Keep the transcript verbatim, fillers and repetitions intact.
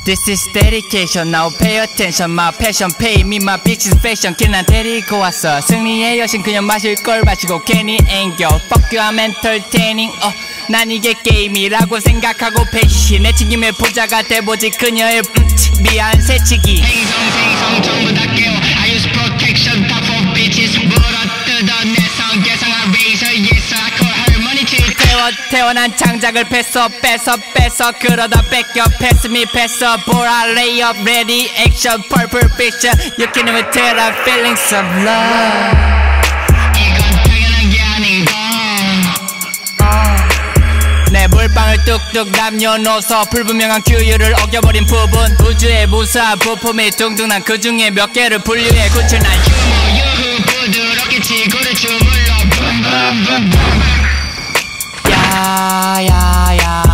This is dedication, now pay attention. My passion, pay me, my bitch is fashion. 걔난 데리고 왔어. 승리의 여신 그냥 마실 걸 마시고 괜히 앵겨. Fuck you, I'm entertaining. 어, 난 이게 게임이라고 생각하고 배신. 내 책임의 부자가 돼보지 그녀의 음, 미안 새치기. 생성 생성 전부 다 깨워. I use protection, top of bitches. 물어뜯어 내 성계상 I raise her, yes I call her money to 태워 태어난 창작을 뺏어 뺏어 뺏어 그러다 뺏겨 패스 미 패서 보라 레이업 레디 액션 purple picture You can never tell the feelings of love 이건 당연한 게 아니고 내 물방울 뚝뚝 남녀노소 불분명한 규율을 어겨버린 부분 우주의 무수한 부품이 둥둥 난 그 중에 몇 개를 분류해 구출 난 유머 유후 부드럽게 지구를 주물러 붐붐붐붐 야야야